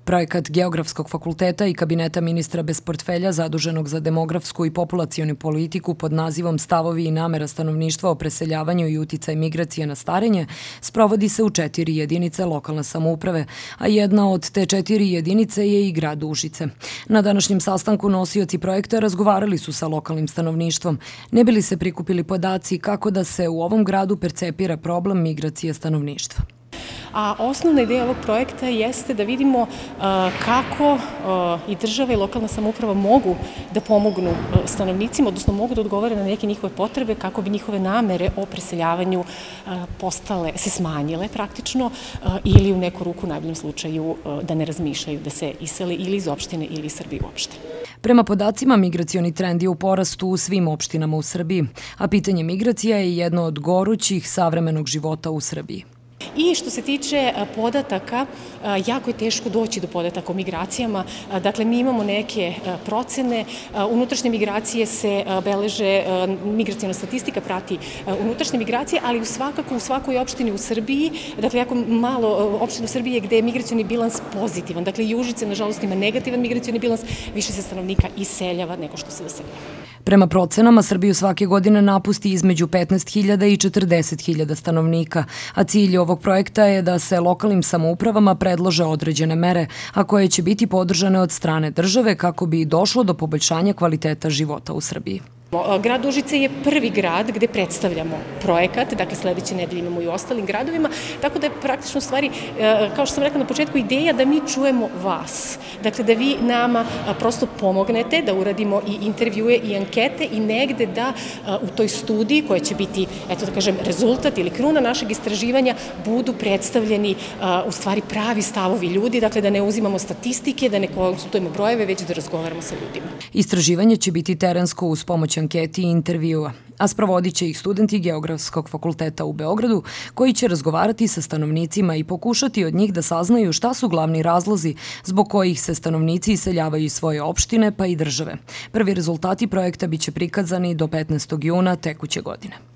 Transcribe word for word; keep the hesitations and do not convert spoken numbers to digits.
Projekat Geografskog fakulteta i kabineta ministra bez portfelja zaduženog za demografsku i populacionu politiku pod nazivom Stavovi i namera stanovništva o preseljavanju i uticaj migracije na starenje sprovodi se u četiri jedinice lokalne samouprave, a jedna od te četiri jedinice je i grad Užice. Na današnjem sastanku nosioci projekta razgovarali su sa lokalnim stanovništvom, ne bi li se prikupili podaci kako da se u ovom gradu percepira problem migracije stanovništva. A osnovna ideja ovog projekta jeste da vidimo kako i država i lokalna samouprava mogu da pomognu stanovnicima, odnosno mogu da odgovore na neke njihove potrebe kako bi njihove namere o preseljavanju postale, se smanjile praktično ili u neku ruku, u najboljem slučaju, da ne razmišljaju da se isele ili iz opštine ili iz Srbije uopšte. Prema podacima, migracioni trend je u porastu u svim opštinama u Srbiji, a pitanje migracija je jedno od gorućih savremenog života u Srbiji. I što se tiče podataka, jako je teško doći do podataka o migracijama. Dakle, mi imamo neke procene. Unutrašnje migracije se beleže, migracijona statistika prati unutrašnje migracije, ali svakako u svakoj opštini u Srbiji, dakle, jako malo opština u Srbiji je gde je migracioni bilans pozitivan. Dakle, i Užice, nažalost, ima negativan migracioni bilans, više se stanovnika iseljava nego što se doseljava. Prema procenama, Srbiju svake godine napusti između petnaest hiljada i četrdeset hiljada stanovnika, a cilj ovog projekta je da se lokalnim samoupravama predlože određene mere, a koje će biti podržane od strane države kako bi došlo do poboljšanja kvaliteta života u Srbiji. Grad Užice je prvi grad gde predstavljamo projekat, dakle sledeće nedelje imamo i u ostalim gradovima, tako da je praktično u stvari, kao što sam rekla na početku, ideja da mi čujemo vas, dakle da vi nama prosto pomognete, da uradimo i intervjue i ankete i negde da u toj studiji koja će biti, eto da kažem, rezultat ili kruna našeg istraživanja budu predstavljeni u stvari pravi stavovi ljudi, dakle da ne uzimamo statistike, da ne konsultujemo brojeve, već da razgovaramo sa ljudima. Istraživanje će biti terensko uz pomoć anketi i intervjua, a sprovodit će ih studenti Geografskog fakulteta u Beogradu, koji će razgovarati sa stanovnicima i pokušati od njih da saznaju šta su glavni razlozi zbog kojih se stanovnici iseljavaju iz svoje opštine pa i države. Prvi rezultati projekta biće prikazani do petnaestog juna tekuće godine.